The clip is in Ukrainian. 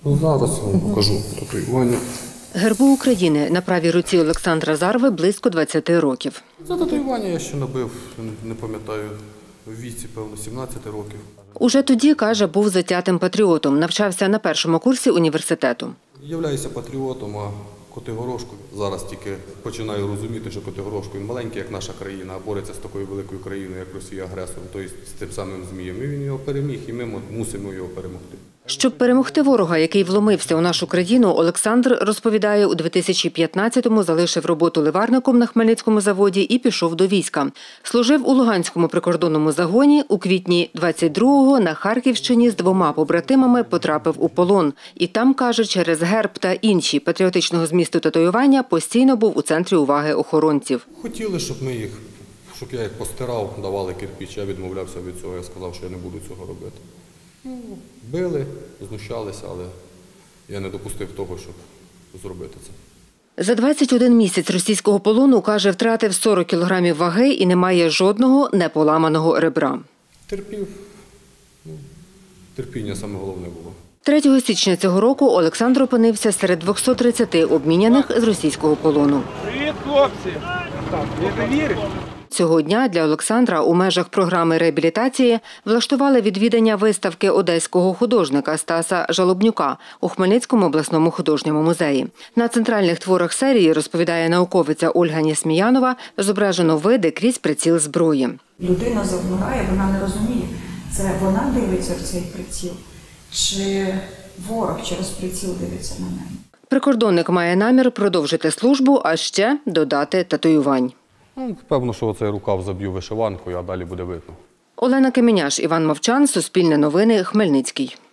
Зараз я вам покажу татуювання. Гербу України на правій руці Олександра Зарви близько 20 років. Це татуювання я ще набив, не пам'ятаю, в віці, певно, 17 років. Уже тоді, каже, був затятим патріотом, навчався на першому курсі університету. Являюся патріотом, а Котигорошко зараз тільки починаю розуміти, що Котигорошко він маленький, як наша країна, а бореться з такою великою країною, як Росія, агресором, тобто з тим самим Змієм. І він його переміг, і ми мусимо його перемогти. Щоб перемогти ворога, який вломився у нашу країну, Олександр, розповідає, у 2015-му залишив роботу ливарником на Хмельницькому заводі і пішов до війська. Служив у Луганському прикордонному загоні, у квітні 22-го на Харківщині з 2 побратимами потрапив у полон. І там, каже, через герб та інші патріотичного змісту татуювання постійно був у центрі уваги охоронців. Хотіли, щоб я їх постирав, давали кирпич, я відмовлявся від цього, я сказав, що я не буду цього робити. Били, знущалися, але я не допустив того, щоб зробити це. За 21 місяць російського полону, каже, втратив 40 кілограмів ваги і не має жодного неполаманого ребра. Терпів. Терпіння саме головне було. 3 січня цього року Олександр опинився серед 230 обміняних з російського полону. Привіт, хлопці! Не віриш? Цього дня для Олександра у межах програми реабілітації влаштували відвідання виставки одеського художника Стаса Жалобнюка у Хмельницькому обласному художньому музеї. На центральних творах серії, розповідає науковиця Ольга Нєсміянова, зображено види крізь приціл зброї. Людина завмирає, вона не розуміє, це вона дивиться в цей приціл, чи ворог через приціл дивиться на неї. Прикордонник має намір продовжити службу, а ще додати татуювань. Певно, що оцей рукав заб'ю вишиванкою, а далі буде видно. Олена Каменяш, Іван Мовчан, Суспільне новини, Хмельницький.